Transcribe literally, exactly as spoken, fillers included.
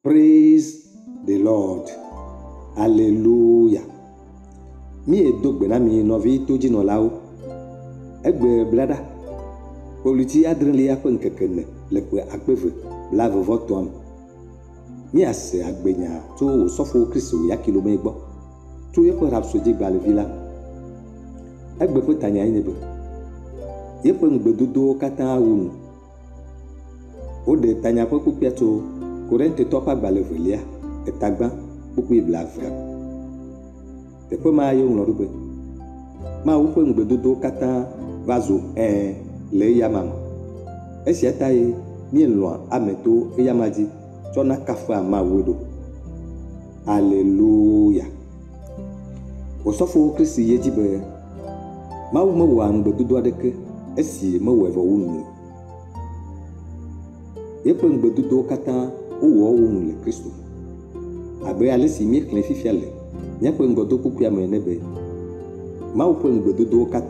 Praise the Lord. Hallelujah. Mi e dogbe na mi novi toji no lao. Egbe blada. Politi adren li akwe nkekene le kwe akpeve la vovo tom. Mi ase agbenya to osofo Chris Oyakilome egbo. To ye ko Rhapsodie gba le vila. Egbe pe tanya yin be. Ye pe ngbedodo kata unu. O de tanya pe kupia to Korente topa gba le velia etagba poku ibla fra. Te pe ma yo nlo be. Ma wo pe ngbedodo kata vazo eh le yamam. Esi ataye mi lo ameto eyamaji chona kafa ma wodo. Hallelujah. Osofo Chris yejibe. Ma wo mo wa ngbedodo adeke esi mo wo evo wunu. Ye pe ngbedodo kata o wo wo le Kristo. Abe ale si mi klen fifia le. Nya pe ngodo kuku ya me nebe. Ma wo pe ngbedodo kata